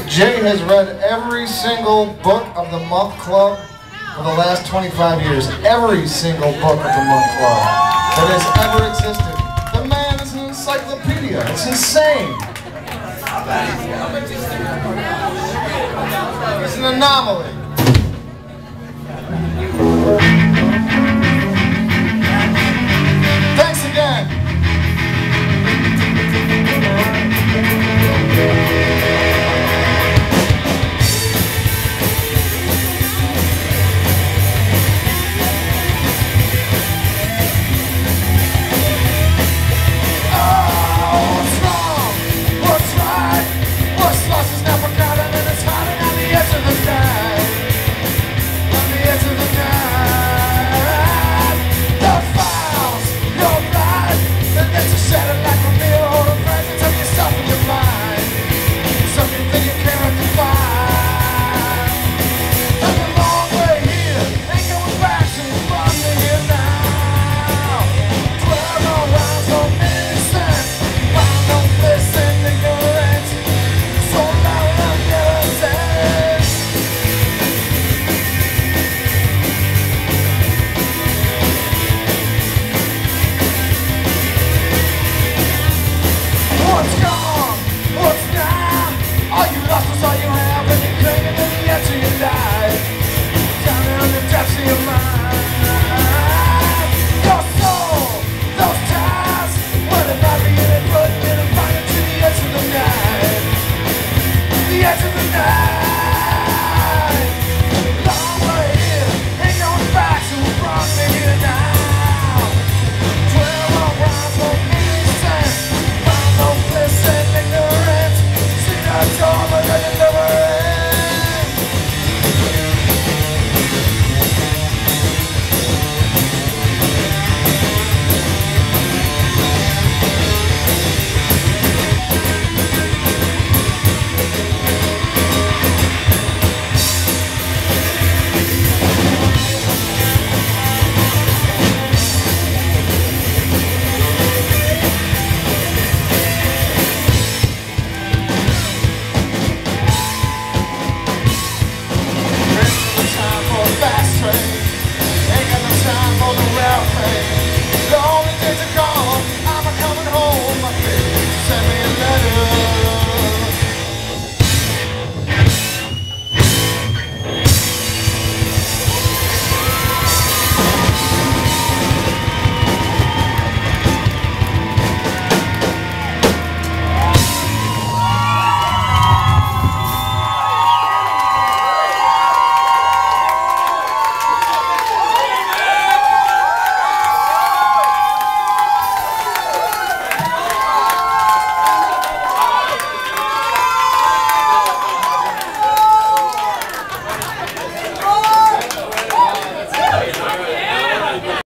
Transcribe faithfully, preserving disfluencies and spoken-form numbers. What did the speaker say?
Jay has read every single book of the Month Club for the last twenty-five years. Every single book of the Month Club that has ever existed. The man is an encyclopedia. It's insane. He's an anomaly. Thanks again. The edge of the night.